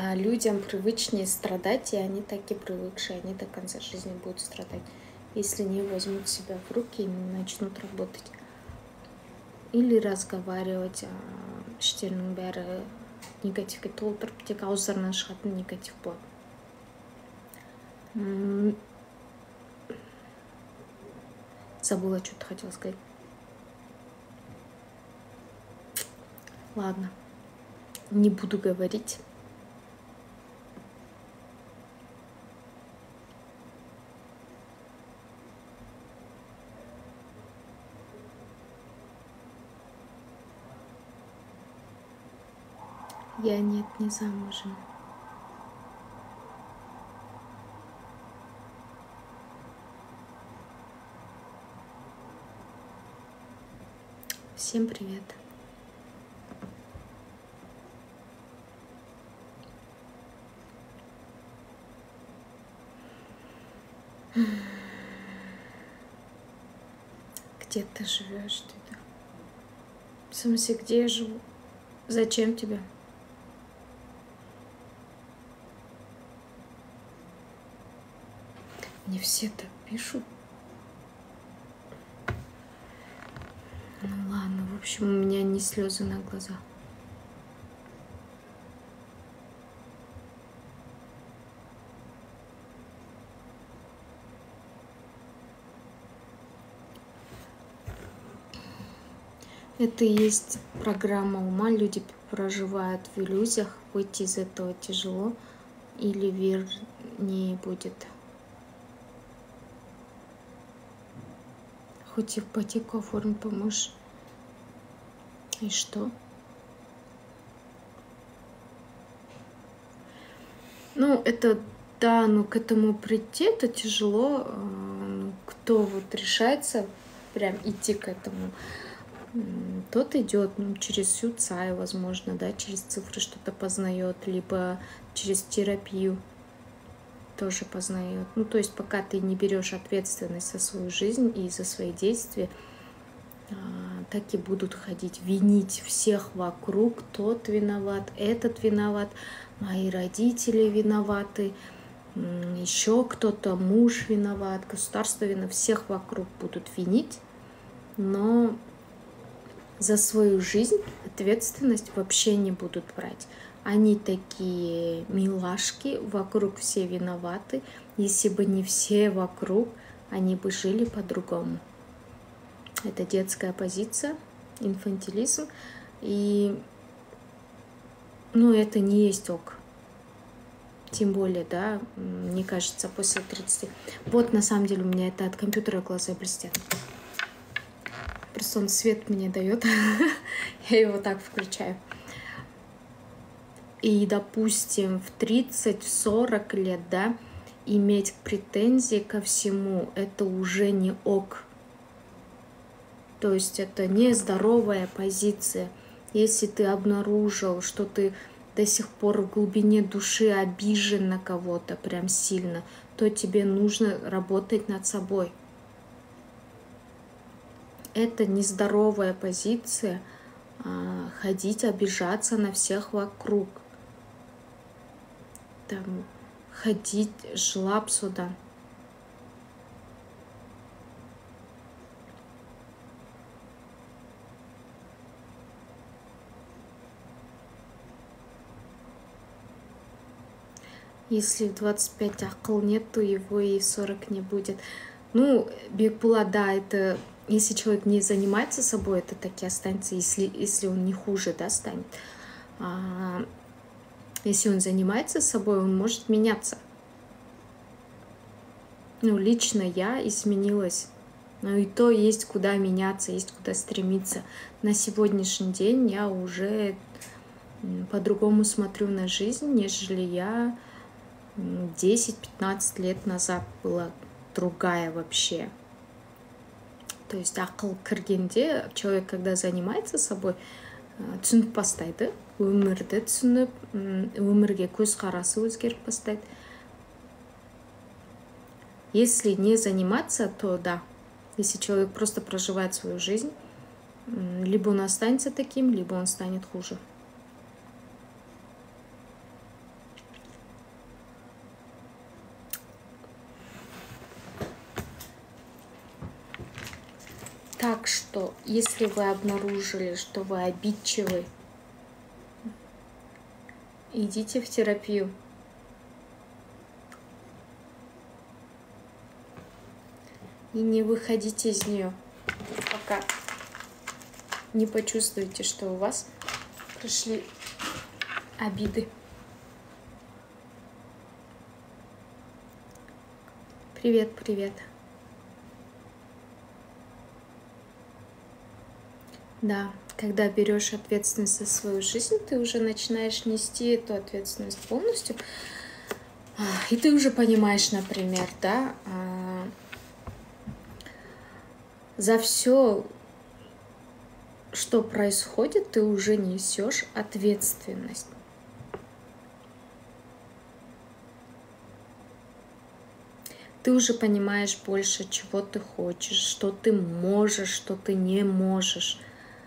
людям привычнее страдать, и они так и привыкшие, они до конца жизни будут страдать, если не возьмут себя в руки и не начнут работать. Или разговаривать, іштерінің бәрі негативке толтырып, тек ауыздарынан шығатын негатив болады. Забыла, что-то хотела сказать. Ладно, не буду говорить. Я нет, не замужем. Всем привет. Где ты живешь? В смысле, где я живу? Зачем тебе? Мне все так пишут. Ну ладно, в общем, у меня не слезы на глазах. Это и есть программа ума. Люди проживают в иллюзиях. Выйти из этого тяжело или вернее будет. Хоть ипотеку оформить поможешь. И что? Ну, это да, но к этому прийти это тяжело. Кто вот решается прям идти к этому, тот идет через Сюцай, возможно, да, через цифры что-то познает, либо через терапию тоже познает. Ну, то есть пока ты не берешь ответственность за свою жизнь и за свои действия, так и будут ходить, винить всех вокруг. Тот виноват, этот виноват, мои родители виноваты, еще кто-то, муж виноват, государство виноват. Всех вокруг будут винить, но за свою жизнь ответственность вообще не будут брать. Они такие милашки, вокруг все виноваты. Если бы не все вокруг, они бы жили по-другому. Это детская позиция, инфантилизм. И это не есть ок. Тем более, да, мне кажется, после 30. Вот на самом деле у меня это от компьютера глаза блестят. Просто он свет мне дает, я его так включаю. И, допустим, в 30-40 лет, да, иметь претензии ко всему, это уже не ок. То есть это нездоровая позиция. Если ты обнаружил, что ты до сих пор в глубине души обижен на кого-то прям сильно, то тебе нужно работать над собой. Это нездоровая позиция, ходить, обижаться на всех вокруг. Там, ходить жлоб сюда. Если в 25 акыл нет, то его и в 40 не будет. Ну, Бекбулат, да, это если человек не занимается собой, это таки останется, если он не хуже, да, станет. Если он занимается собой, он может меняться. Лично я изменилась. Но и то есть куда меняться, есть куда стремиться. На сегодняшний день я уже по-другому смотрю на жизнь, нежели я 10-15 лет назад была другая вообще. То есть ақыл кіргенде человек, когда занимается собой, түсініп бастайды, өмірді түсініп, өмірге көзқарасы өзгеріп бастайды. Если не заниматься, то да. Если человек просто проживает свою жизнь, либо он останется таким, либо он станет хуже. Так что, если вы обнаружили, что вы обидчивый, идите в терапию. И не выходите из нее, пока не почувствуете, что у вас прошли обиды. Привет, привет. Да, когда берешь ответственность за свою жизнь, ты уже начинаешь нести эту ответственность полностью. И ты уже понимаешь, например, да, за все, что происходит, ты уже несешь ответственность. Ты уже понимаешь больше, чего ты хочешь, что ты можешь, что ты не можешь.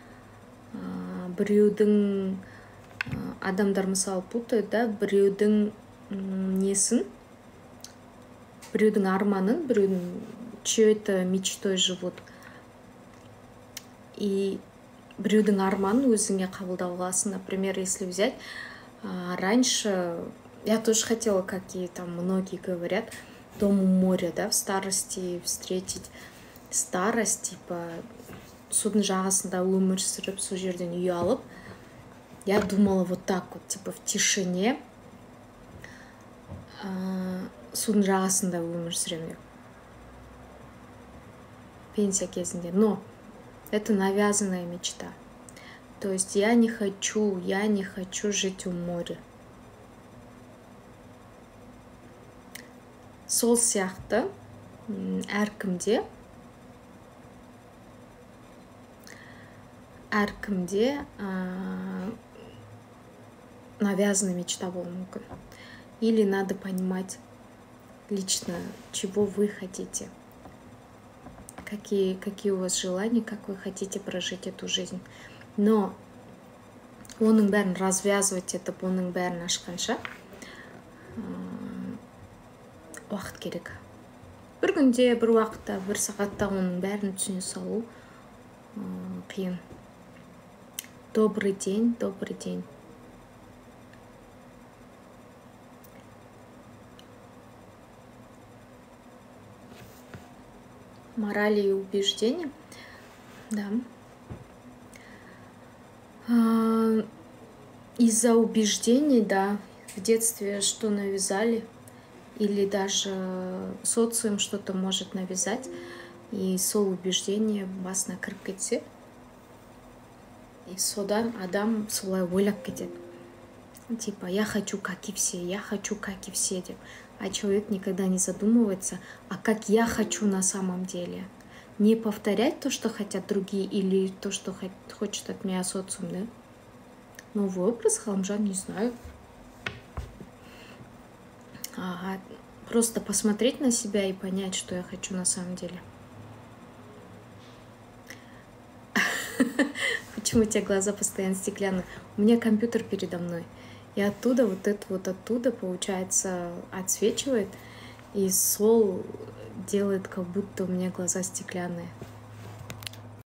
Біреудің адамдар мысалы путают, да, біреудің несін, біреудің арманын, біреудің чьей-то мечтой живут. И біреудің арманын өзіңе қабылдауға аласың. Например, если взять, раньше я тоже хотела, как и там многие говорят, дом у моря, да, в старости встретить старость, типа судың жағасында өмір сүріп, сол жерден үй алып. Я думала вот так вот, типа в тишине судың жағасында өмір сүремін деп. Пенсия кезінде. Но это навязанная мечта. То есть я не хочу жить у моря. Сол сияқты әркімде навязанная мечта болуы мүмкін. Или надо понимать лично, чего вы хотите, какие у вас желания, как вы хотите прожить эту жизнь. Но оның бәрін развязывать етіп, оның бәрін ашқанша уақыт керек. Бір күнде, бір уақытта, бір сағатта оның бәрін түсіне салу қиын. Добрый день, добрый день. Морали и убеждения. Да. Из-за убеждений, да, в детстве что навязали, или даже социум что-то может навязать, и сол убеждение вас накіріп кетсе, и содан адам солай ойлап кетеді. Типа, я хочу, как и все, я хочу, как и все, деп. А человек никогда не задумывается, а как я хочу на самом деле. Не повторять то, что хотят другие, или то, что хочет от меня социум, да? Новый образ, Халамжан, не знаю. Просто посмотреть на себя и понять, что я хочу на самом деле. Почему у тебя глаза постоянно стеклянные? У меня компьютер передо мной. И оттуда, вот это вот оттуда, получается, отсвечивает. И сол делает, как будто у меня глаза стеклянные.